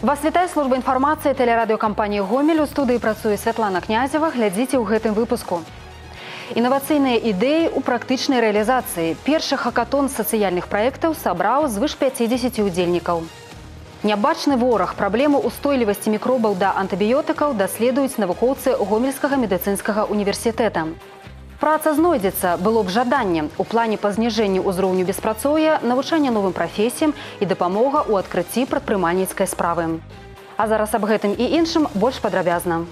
Вас вітае служба інфармацыі тэлерадыёкампаніі «Гомель». У студыі працуе Святлана Князева. Глядзіце ў гэтым выпуску. Інавацыйныя ідэі ў практычнай рэалізацыі. Першы хакатон сацыяльных праектаў сабраў звыш 50 удзельнікаў. Нябачны вораг, праблему устойлівасці мікробаў да антыбіётыкаў даследуюць навукоўцы Гомельскага медыцынскага універсітэта. Праца знойдзецца, было б жаданне. У плане па зніжэнню ўзроўню беспрацоўя, навучання новым прафесіям і дапамога ў адкрыцці прадпрымальніцкай справы. А зараз аб гэтым і іншым больш падрабязна.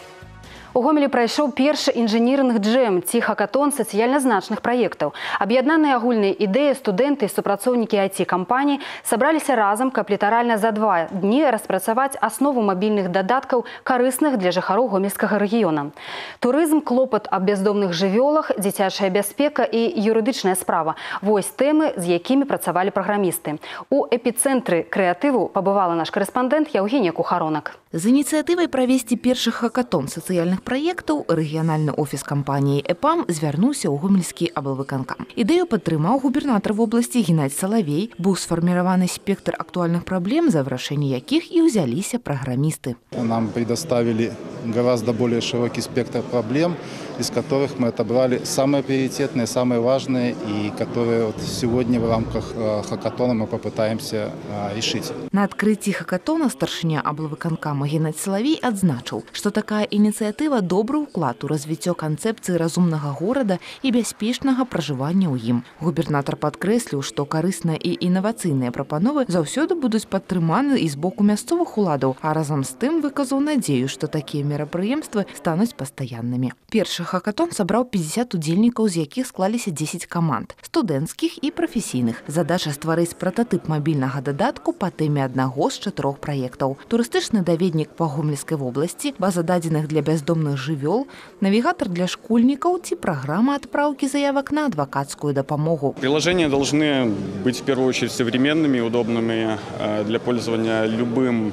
У Гомелі прайшоў першы інжынірных джэм ці хакатон сацыяльна значных праектаў. Аб'яднаныя агульныя ідэі студэнты і супрацоўнікі IT-кампаній сабраліся разам, каб літаральна за 2 дні распрацаваць аснову мабільных дадаткаў, карысных для жыхароў гомельскага рэгіёна. Турызм, клопат аб бяздомных жывёлах, дзіцячая бяспека і юрыдычная справа. Вось тэмы, з якімі працавалі праграмісты. У эпіцэнтры крэатыву пабывала наш карэспандэнт Яўгенія Кухаронак. З ініцыятывай правесці першы хакатон сацыяльных праектаў рэгіянальны офіс кампаніі «ЭПАМ» звярнуўся ў гомельскі аблвыканкам. Ідэю падтрымаў губернатар вобласці Геннадзь Салавей. Быў сфарміраваны спектр актуальных праблем, за вырашэнне якіх і ўзяліся праграмісты. Нам предоставили гораздо более широкий спектр проблем, из которых мы отобрали самые приоритетные, самые важные, и которые вот сегодня в рамках хакатона мы попытаемся решить. На адкрыцці хакатона старшыня аблвыканкама Геннадзь Салавей адзначыў, што такая ініцыятыва добры ўклад у развіццё канцэпцыі разумнага горада і бяспечнага пражывання ў ім. Губернатар падкрэсліў, што карысныя і інавацыйныя прапановы заўсёды будуць падтрыманы і з боку мясцовых уладаў, а разам з тым выказаў надзею, што такія мерапрыемствы стануць пастаяннымі. Першы хакатон сабраў 50 удзельнікаў, з якіх склаліся 10 каманд – студэнцкіх і прафесійных. Задача стварыць прататып мабільнага дадатку па тэме аднаго з 4 праектаў. Турыстычны даведнік па Гомельскай вобласці, база дадзеных для бяздомных жывёл, навігатор для школьнікаў ці праграма адпраўкі заявак на адвакатскую дапамогу. Приложения должны быть в первую очередь современными, удобными для пользования любым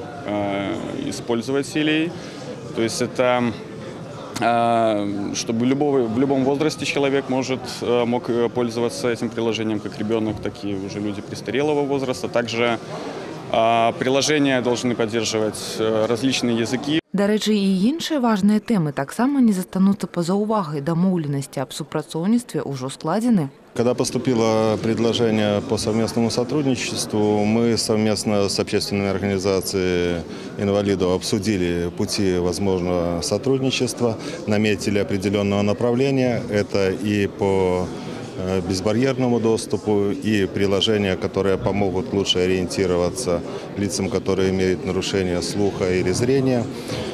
использователей. То есть это чтобы в любом возрасте человек мог пользоваться этим приложением, как ребенок, так и уже люди престарелого возраста. Также приложения должны поддерживать различные языки. Дарэчы, і іншыя важныя тэмы таксама не застануцца па-за увагай. Дамоўленасці аб супрацоўніцтве ўжо складзены. Когда поступило предложение по совместному сотрудничеству, мы совместно с общественными организациями инвалидов обсудили пути возможного сотрудничества, наметили определенного направления. Это и по безбарьерному доступу, и приложения, которые помогут лучше ориентироваться лицам, которые имеют нарушение слуха или зрения.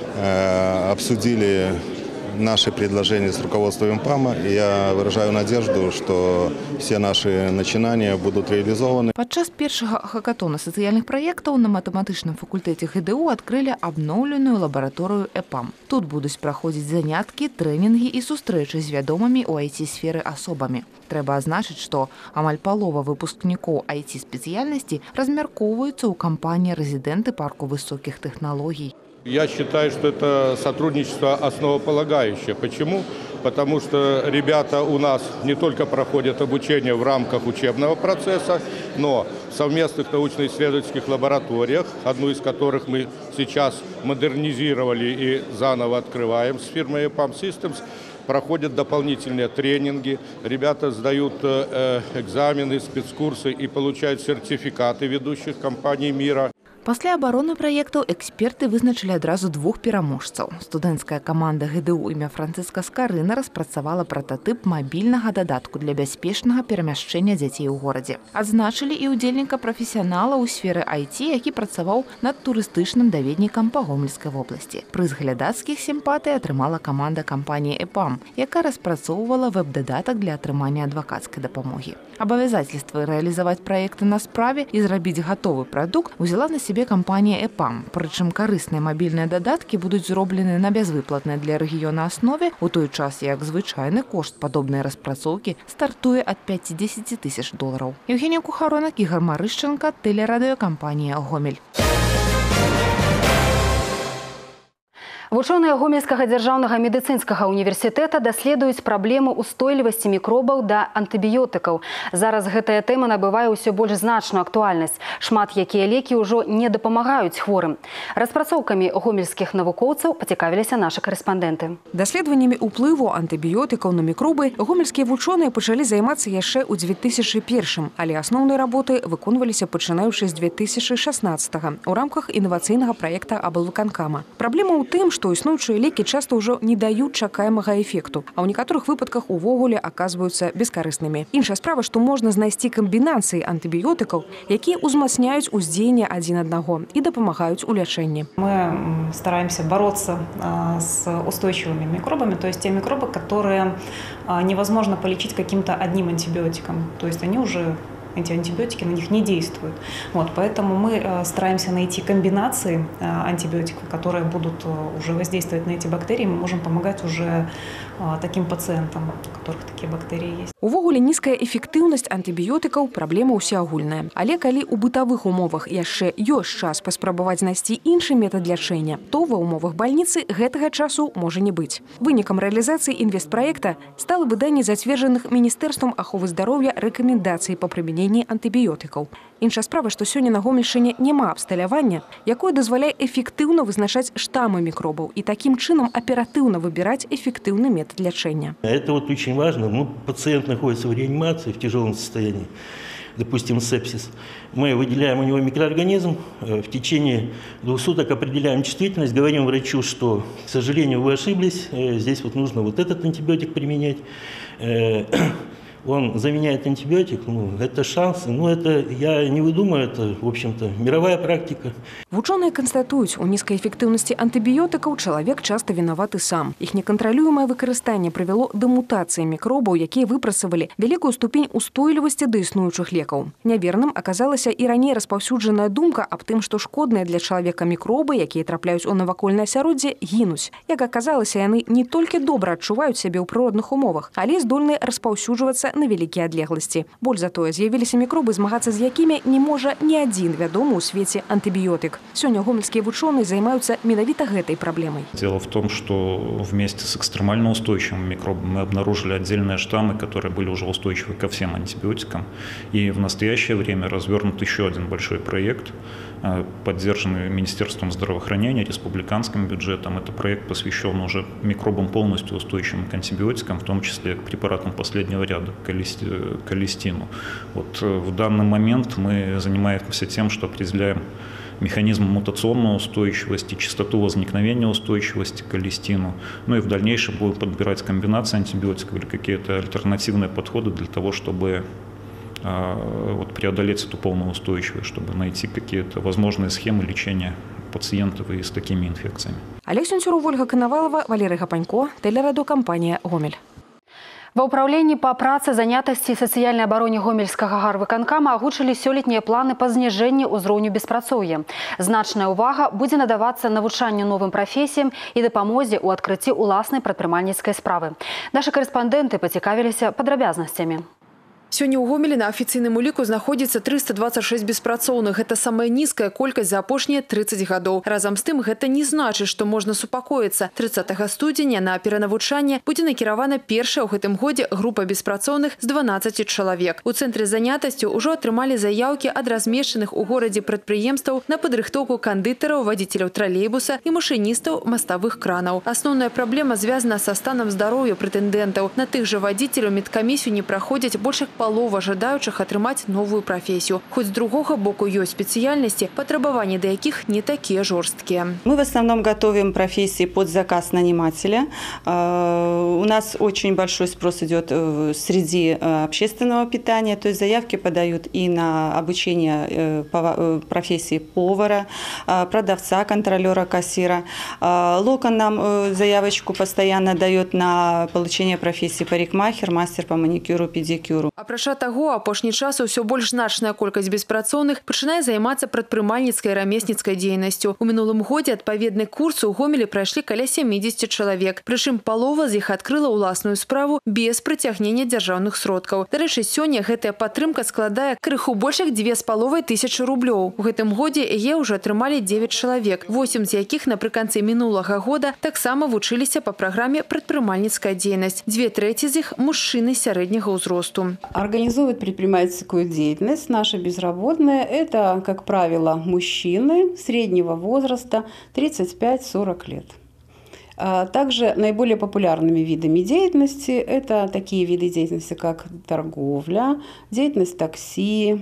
Обсудили наши предложения с руководством ЭПАМа, и я выражаю надежду, что все наши начинания будут реализованы. Падчас першага хакатона сацыяльных праектаў на матэматычным факультэце ГДУ адкрылі абноўленую лабараторыю ЭПАМ. Тут будуць праходзіць заняткі, трэнінгі і сустрэчы з вядомымі ў IT-сферы асобамі. Трэба азначыць, што амаль палова выпускнікоў IT-спецыяльнасці размяркоўваюцца ў кампаніі рэзідэнты парку высокіх тэхналогій. Я считаю, что это сотрудничество основополагающее. Почему? Потому что ребята у нас не только проходят обучение в рамках учебного процесса, но в совместных научно-исследовательских лабораториях, одну из которых мы сейчас модернизировали и заново открываем с фирмой EPAM Systems, проходят дополнительные тренинги, ребята сдают экзамены, спецкурсы и получают сертификаты ведущих компаний мира. Пасля абароны праектаў эксперты вызначылі адразу 2 пераможцаў. Студэнцкая каманда ГДУ імя Францыска Скарына распрацавала прататып мабільнага дадатку для бяспечнага перамяшчэння дзяцей у горадзе. Адзначылі і ўдзельніка прафесіянала ў сферы IT, які працаваў над турыстычным даведнікам па Гомельскай вобласці. Прыз глядацкіх сімпатый атрымала каманда кампаніі ЭПАМ, якая распрацоўвала вэб-дадатак для атрымання адвакацкай дапамогі. Абавязательства рэалізаваць праекты на справе і зрабіць гатовы прадукт узяла на сябе кампанія ЭПАМ. Прычым карысныя мабільныя дадаткі будуць зроблены на бязвыплатнай для рэгіёна аснове, у той час як звычайны кошт падобнай распрацоўкі стартуе ад 5-10 тысяч долараў. Яўгенія Кухаронак, Ігор Марышченка, тэлерадыёкампанія «Гомель». Вучоныя Гомельскага дзяржаўнага медыцынскага універсітэта даследуюць праблему устойлівасці мікробаў да антыбіётыкаў. Зараз гэтая тэма набывае ўсё больш значную актуальнасць. Шмат якія лекі ўжо не дапамагаюць хворым. Распрацоўкамі гомельскіх навукоўцаў пацікавіліся нашы карэспандэнты. Даследаваннямі ўплыву антыбіётыкаў на мікробы гомельскія вучоныя пачалі займацца яшчэ ў 2001, але асноўныя работы выконваліся пачынаючы з 2016 у рамках інавацыйнага праекта аблвыканкама. Праблема ў тым, што існуючыя лекі часта ўжо не даюць чакаемага эфекту, а ў некаторых выпадках увогуле аказваюцца бескарыснымі. Іншая справа, што можна знайсці камбінацыі антыбіётыкаў, якія ўзмацняюць уздзеянне адзін аднаго і дапамагаюць у лячэнні. Мы стараемся бороться с устойчивыми микробами, то есть те микробы, которые невозможно полечить каким-то одним антибиотиком, то есть они уже эти антибиотики на них не действуют. Поэтому мы стараемся найти комбинации антибиотиков, которые будут уже воздействовать на эти бактерии. Мы можем помогать уже таким пациентам, у которых такие бактерии есть. Увогуле нізкая эфектыўнасць антыбіётыкаў праблема ўсеагульная. Але калі ў бытавых умовах яшчэ ёсць час паспрабаваць знайсці іншы метад лячэння, то ва ўмовах бальніцы гэтага часу можа не быць. Вынікам рэалізацыі інвестпраекта стала выданне зацверджаных Міністэрствам аховы здароўя рэкамендацый па прымяненні антыбіётыкаў. Іншая справа, што сёння на Гомельшчыне няма абсталявання, якое дазваляе эфектыўна вызначаць штаммы мікробаў і такім чынам аператыўна выбіраць эфектыўны метод лячэння. Это вот очень важно. Пациент находится в реанимации в тяжелом состоянии, допустим, сепсис. Мы выделяем у него микроорганизм, в течение 2 суток определяем чувствительность, говорим врачу, что, к сожалению, вы ошиблись, здесь вот нужно вот этот антибиотик применять. Он заменяет антибиотик, это шанс, это я не выдумаю, это, в общем-то, мировая практика. Вучоныя канстатуюць, у нізкай эфектыўнасці антыбіётыкаў чалавек часта вінаваты сам. Іх некантралюемае выкарыстанне прывяло да мутацыі мікробаў, якія выпрацавалі вялікую ступень устойлівасці да існуючых лекаў. Няверным аказалася і раней распаўсюджаная думка аб тым, што шкодныя для чалавека мікробы, якія трапляюць у навакольнае асяроддзе, гінуць. Як аказалася, яны не толькі добра адчуваюць сябе ў прыродных умовах, але здольныя распаўсюджвацца на вялікія адлегласці. Больш за тое, з'явіліся мікробы, змагацца з якімі не можа ні адзін вядомы ў свеце антыбіётык. Сёння гомельские вучоныя займаются менавіта этой проблемой. Дело в том, что вместе с экстремально устойчивыми микробами мы обнаружили отдельные штаммы, которые были уже устойчивы ко всем антибиотикам. И в настоящее время развернут еще один большой проект, поддержанный Министерством здравоохранения, республиканским бюджетом. Это проект посвящен уже микробам полностью устойчивым к антибиотикам, в том числе к препаратам последнего ряда, к алистину. В данный момент мы занимаемся тем, что определяем механизм мутационной устойчивости, частоту возникновения устойчивости к алистину. И в дальнейшем будем подбирать комбинации антибиотиков или какие-то альтернативные подходы для того, чтобы преодолеть эту полную устойчивость, чтобы найти какие-то возможные схемы лечения пациентов и с такими инфекциями. Олег Сенцюров, Ольга Коновалова, Валерий Гапанько, телерадиокомпания «Гомель». Ва ўпраўленні па працы, занятасці і сацыяльнай абароне гомельскага гарвыканкама агучылі сёлетнія планы па зніжэнні ўзроўню беспрацоўя. Значная ўвага будзе надавацца навучанню новым прафесіям і дапамозе ў адкрыцці ўласнай прадпрымальніцкай справы. Нашы карэспандэнты пацікавіліся падрабязнасцямі. Сёння ў Гомелі на афіцыйным уліку знаходзіцца 326 беспрацоўных. Гэта самая нізкая колькасць за апошнія 30 гадоў. Разам з тым, гэта не значыць, што можна супакоіцца. 30 студзеня на перанавучанне будзе накіравана першая ў гэтым годзе група беспрацоўных з 12 чалавек. У цэнтры занятасцю ўжо атрымалі заяўкі ад размешчаных у горадзе прадпрыемстваў на падрыхтоўку кандытараў, вадзіцеляў тралейбуса і машыністаў маставых кранаў. Асноўная праблема звязана са станам здароўя прэтэндэнтаў. На тых жа вадзіцеляў медкамісію не праходзяць больш як палова жадаючых атрымаць новую прафесію. Хоць з другога боку ёсць спецыяльнасці, патрабаванні да якіх не такія жорсткія. Мы в основном готовим профессии под заказ нанимателя. У нас очень большой спрос идет среди общественного питания, то есть заявки подают и на обучение профессии повара, продавца, контролера, кассира. Локон нам заявочку постоянно дает на получение профессии парикмахер, мастер по маникюру, педикюру. Апрача таго, апошні час усё больш значная колькасць беспрацоўных пачынае займацца прадпрымальніцкай і рамесніцкай дзейнасцю. У мінулым годзе адпаведны курс у Гомелі прайшлі каля 70 чалавек. Прычым палова з іх адкрыла ўласную справу без прыцягнення дзяржаўных сродкаў. Дарэчы, сёння гэтая падтрымка складае крыху больш як 2500 рублёў. У гэтым годзе яе ўжо атрымалі 9 чалавек, 8 з якіх напрыканцы мінулага года таксама вучыліся па праграме «Прадпрымальніцкая дзейнасць». 2/3 з іх – мужчыны сярэдняга ўзросту. Организовывают предпринимательскую деятельность наши безработные. Это, как правило, мужчины среднего возраста 35-40 лет. Также наиболее популярными видами деятельности – это такие виды деятельности, как торговля, деятельность такси,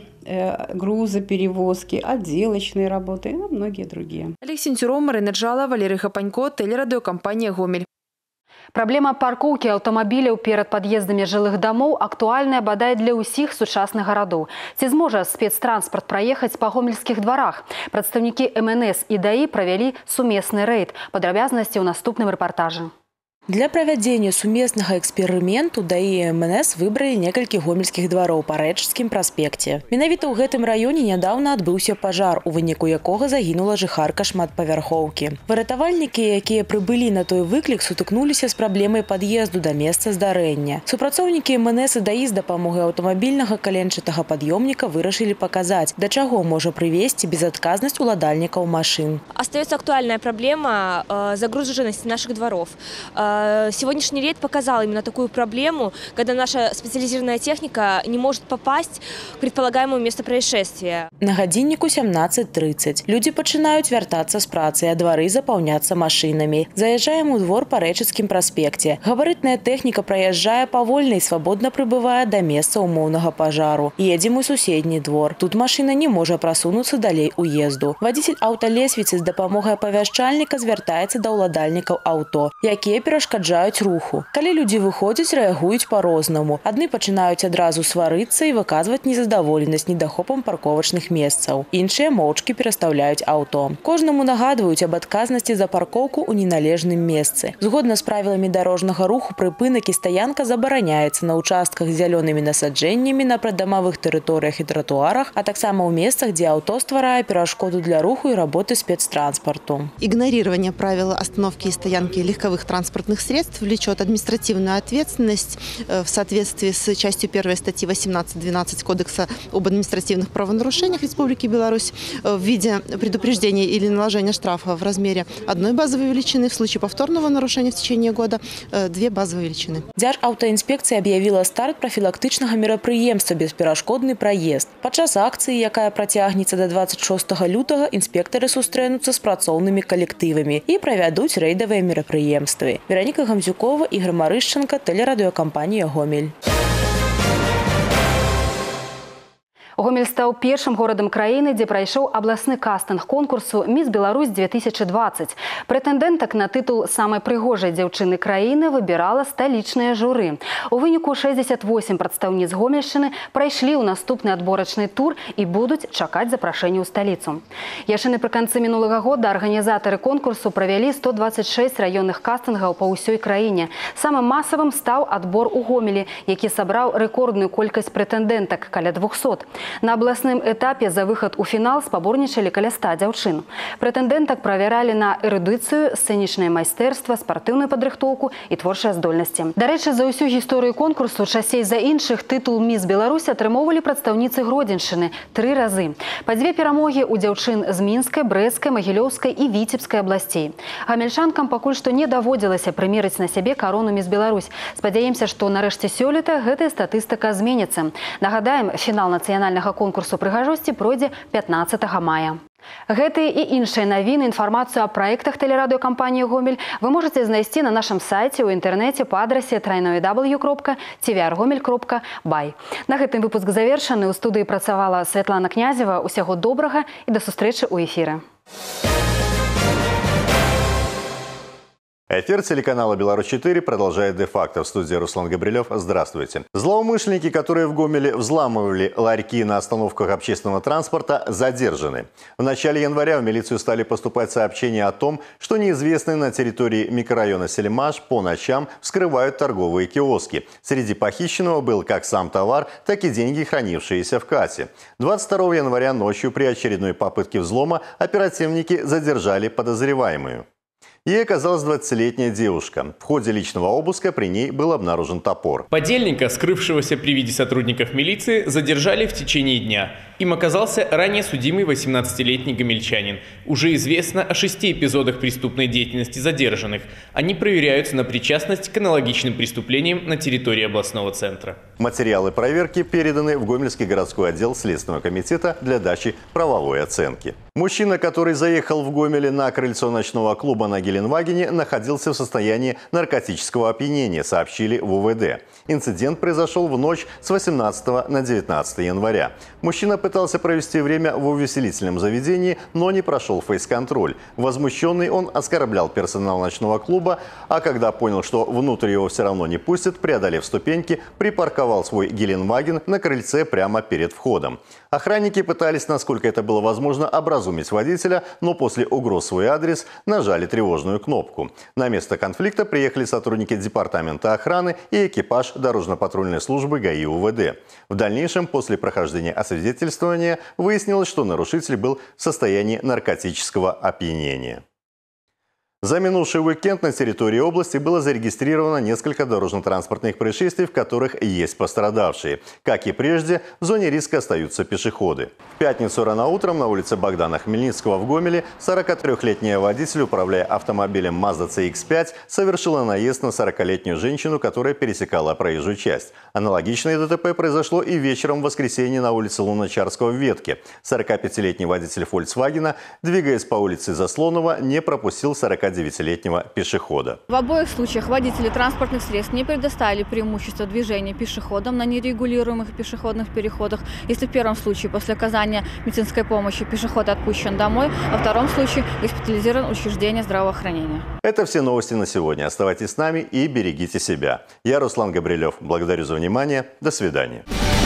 грузоперевозки, отделочные работы и многие другие. Алексей Тюров, Марина Джала, Валерий Хапанько, телерадиокомпания «Гомель». Праблема паркоўкі аўтамабіляў перад пад'ездамі жылых дамоў актуальная бадай для ўсіх сучасных гарадоў. Ці зможа спецтранспарт праехаць па гомельскіх дварах? Прадстаўнікі МНС і ДАІ правялі сумесны рэйд. Падрабязнасці ў наступным рэпартажы. Для правядзення сумеснага эксперыменту ДАІ і МНС выбралі некалькі гомельскіх двароў па Рэчыцкім праспекце. Менавіта ў гэтым раёне нядаўна адбыўся пажар, у выніку якога загінула жыхарка шматпавярхоўкі. Выратавальнікі, якія прыбылі на той выклік, сутыкнуліся з праблемай пад'езду да месца здарэння. Супрацоўнікі МНС і ДАІ з дапамогай аўтамабільнага каленчатага пад'ёмніка вырашылі паказаць, да чаго можа прывесці безадказнасць уладальнікаў машын. Остается актуальная проблема загруженности наших дворов. Сегодняшний рейд показал именно такую проблему, когда наша специализированная техника не может попасть к предполагаемому месту происшествия. На гадзінніку 17:30. Людзі пачынаюць вяртацца з працы, а двары запаўняцца машынамі. Заязджаем у двор па Рэчыцкім праспекце. Габарытная тэхніка праязджае павольна і свабодна прыбывае да месца ўмоўнага пажару. Едзем у суседні двор. Тут машына не можа прасунуцца далей уезду. Вадзіцель аўталесвіцы з дапамогай апавяшчальніка звяртаецца да ўладальнікаў аўто, якія перашкаджаюць руху. Калі людзі выходзяць, рэагуюць па-рознаму. Адны пачынаюць адразу сварыцца і выказваць незадаволенасць недахопам парковачных месцаў. Іншыя моўчкі перастаўляюць аўто. Кожнаму нагадваюць аб адказнасці за паркоўку ў неналежным месцы. Згодна з правіламі дарожнага руху, прыпынак і стаянка забараняецца на участках з зялёнымі насаджэннямі, на прыдамавых тэрыторыях і тратуарах, а таксама ў месцах, дзе аўто стварае перашкоду для руху і работы спецтранспарту. Игнорирование правил остановки и стоянки легковых транспортных средств влечет административную ответственность в соответствии с частью 1 статьи 18-12 Кодекса об административных правонарушениях Республики Беларусь в виде предупреждения или наложения штрафа в размере 1 базовой величины, в случае повторного нарушения в течение года 2 базовые величины. Дзяржаўтаінспекцыя объявила старт профилактычнага мерапрыемства «Бесперашкодны праезд». Падчас акцыі, якая працягнецца до 26 лютага, інспектары сустрэнуцца з працоўнымі калектывамі і правядуць рэйдавыя мерапрыемствы. Вероніка Гамзюкова, Ігор Марышченко, телерадиокомпания «Гомель». Гомель стаў першым горадам краіны, дзе прайшоў абласны кастынг конкурсу «Міс Беларусь-2020». Прэтэндэнтак на тытул самай прыгожай дзяўчыны краіны выбірала сталічнае журы. У выніку 68 прадстаўніц Гомельшчыны прайшлі ў наступны адборачны тур і будуць чакаць запрашэння ў сталіцу. Яшчэ напрыканцы мінулага года арганізатары конкурсу правялі 126 раённых кастынгаў па ўсёй краіне. Самым масавым стаў адбор у Гомелі, які сабраў рэкордную колькасць прэтэндэнтак – каля 200. На абласным этапе за выхад у фінал спаборнічалі каля 100 дзяўчын. Прэтэндэнтак правяралі на эрудыцыю, сцэнічнае майстэрства, спартыўную падрыхтоўку і творчыя здольнасці. Дарэчы, за ўсю гісторыю конкурсу часцей за іншых тытул «Міс Беларусь» атрымоўвалі прадстаўніцы Гродзеншчыны 3 разы. Па 2 перамогі у дзяўчын з Мінскай, Брэсцкай, Магілёўскай і Віцебскай абласцей. Гамельчанкам пакуль што не даводзілася прымерыць на сябе карону «Міс Беларусь». Спадзяемся, што нарэшце сёлета гэтая статыстыка зменіцца. Нагадаем, фінал нацыянальнага конкурсу прыгажосці пройдзе 15 мая. Гэтыя і іншыя навіны, інфармацыю аб праектах тэлерадыёкампаніі «Гомель» вы можаце знайсці на нашым сайце ў інтэрнэце па адрасе www.tvrgomel.by. На гэтым выпуск завершаны. У студыі працавала Святлана Князева. Усяго добрага і да сустрэчы ў эфіры. Эфир телеканала «Беларусь-4» продолжает де-факто. В студии Руслан Габрилев. Здравствуйте. Злоумышленники, которые в Гомеле взламывали ларьки на остановках общественного транспорта, задержаны. В начале января в милицию стали поступать сообщения о том, что неизвестные на территории микрорайона Селимаш по ночам вскрывают торговые киоски. Среди похищенного был как сам товар, так и деньги, хранившиеся в кассе. 22 января ночью при очередной попытке взлома оперативники задержали подозреваемую. Ей оказалась 20-летняя девушка. В ходе личного обыска при ней был обнаружен топор. Подельника, скрывшегося при виде сотрудников милиции, задержали в течение дня. Им оказался ранее судимый 18-летний гомельчанин. Уже известно о 6 эпизодах преступной деятельности задержанных. Они проверяются на причастность к аналогичным преступлениям на территории областного центра. Материалы проверки переданы в Гомельский городской отдел Следственного комитета для дачи правовой оценки. Мужчина, который заехал в Гомеле на крыльцо ночного клуба на Геленвагене, находился в состоянии наркотического опьянения, сообщили в УВД. Инцидент произошел в ночь с 18 на 19 января. Мужчина пытался провести время в увеселительном заведении, но не прошел фейс-контроль. Возмущенный, он оскорблял персонал ночного клуба, а когда понял, что внутрь его все равно не пустят, преодолев ступеньки, припарковал свой Геленваген на крыльце прямо перед входом. Охранники пытались, насколько это было возможно, образумить водителя, но после угроз в свой адрес нажали тревожную кнопку. На место конфликта приехали сотрудники департамента охраны и экипаж дорожно-патрульной службы ГАИ УВД. В дальнейшем, после прохождения освидетельствования, выяснилось, что нарушитель был в состоянии наркотического опьянения. За минувший уикенд на территории области было зарегистрировано несколько дорожно-транспортных происшествий, в которых есть пострадавшие. Как и прежде, в зоне риска остаются пешеходы. В пятницу рано утром на улице Богдана Хмельницкого в Гомеле 43-летняя водитель, управляя автомобилем Mazda CX-5, совершила наезд на 40-летнюю женщину, которая пересекала проезжую часть. Аналогичное ДТП произошло и вечером в воскресенье на улице Луначарского в Ветке. 45-летний водитель Volkswagen, двигаясь по улице Заслонова, не пропустил 49-летнего пешехода. В обоих случаях водители транспортных средств не предоставили преимущество движения пешеходам на нерегулируемых пешеходных переходах. Если в первом случае после оказания медицинской помощи пешеход отпущен домой, а во втором случае госпитализирован в учреждение здравоохранения. Это все новости на сегодня. Оставайтесь с нами и берегите себя. Я Руслан Габрилев. Благодарю за внимание. До свидания.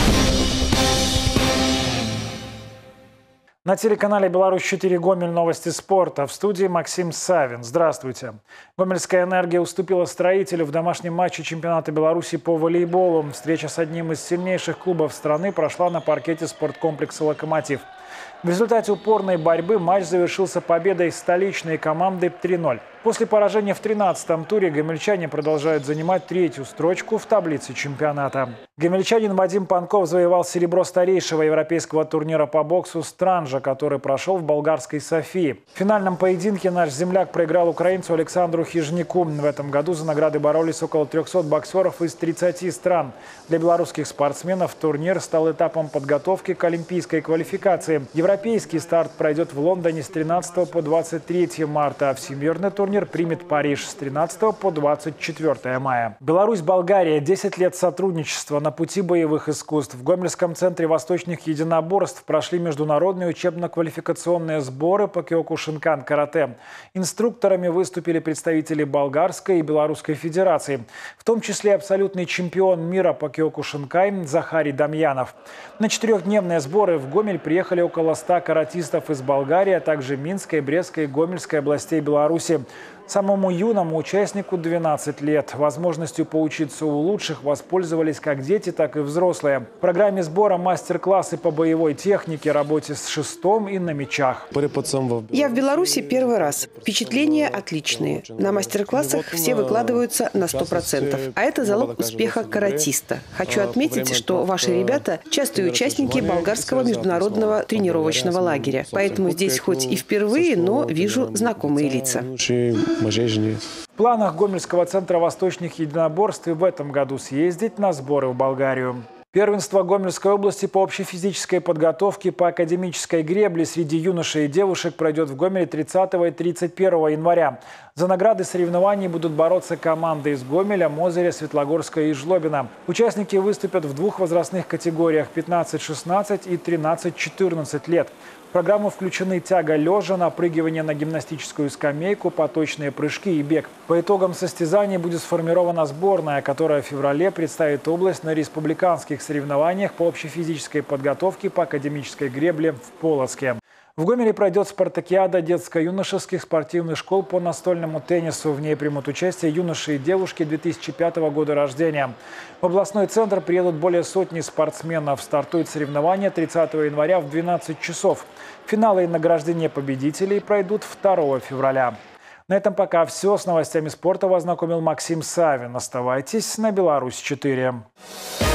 На телеканале «Беларусь-4» Гомель, новости спорта. В студии Максим Савин. Здравствуйте. Гомельская «Энергия» уступила «Строителю» в домашнем матче чемпионата Беларуси по волейболу. Встреча с одним из сильнейших клубов страны прошла на паркете спорткомплекса «Локомотив». В результате упорной борьбы матч завершился победой столичной команды 3-0. После поражения в 13-м туре гомельчане продолжают занимать 3-ю строчку в таблице чемпионата. Гомельчанин Вадим Панков завоевал серебро старейшего европейского турнира по боксу «Странжа», который прошел в болгарской Софии. В финальном поединке наш земляк проиграл украинцу Александру Хижняку. В этом году за награды боролись около 300 боксеров из 30 стран. Для белорусских спортсменов турнир стал этапом подготовки к олимпийской квалификации. Европейский старт пройдет в Лондоне с 13 по 23 марта, а всемирный турнир примет Париж с 13 по 24 мая. Беларусь-Болгария. 10 лет сотрудничества на пути боевых искусств. В Гомельском центре восточных единоборств прошли международные учебно-квалификационные сборы по киокушинкан-карате. Инструкторами выступили представители Болгарской и Белорусской Федерации, в том числе абсолютный чемпион мира по киокушинкай Захарий Дамьянов. На 4-дневные сборы в Гомель приехали около 100 каратистов из Болгарии, а также Минской, Брестской и Гомельской областей Беларуси. Самому юному участнику 12 лет. Возможностью поучиться у лучших воспользовались как дети, так и взрослые. В программе сбора мастер-классы по боевой технике, работе с шестом и на мечах. Я в Беларуси первый раз. Впечатления отличные. На мастер-классах все выкладываются на 100%. А это залог успеха каратиста. Хочу отметить, что ваши ребята – частые участники болгарского международного тренировочного лагеря. Поэтому здесь хоть и впервые, но вижу знакомые лица. В планах Гомельского центра восточных единоборств и в этом году съездить на сборы в Болгарию. Первенство Гомельской области по общефизической подготовке по академической гребле среди юношей и девушек пройдет в Гомеле 30 и 31 января. За награды соревнований будут бороться команды из Гомеля, Мозыря, Светлогорска и Жлобина. Участники выступят в двух возрастных категориях – 15-16 и 13-14 лет. В программу включены тяга лежа, напрыгивание на гимнастическую скамейку, поточные прыжки и бег. По итогам состязаний будет сформирована сборная, которая в феврале представит область на республиканских соревнованиях по общефизической подготовке по академической гребле в Полоцке. В Гомеле пройдет спартакиада детско-юношеских спортивных школ по настольному теннису. В ней примут участие юноши и девушки 2005 года рождения. В областной центр приедут более сотни спортсменов. Стартует соревнование 30 января в 12 часов. Финалы и награждение победителей пройдут 2 февраля. На этом пока все. С новостями спорта вас знакомил Максим Савин. Оставайтесь на Беларусь 4.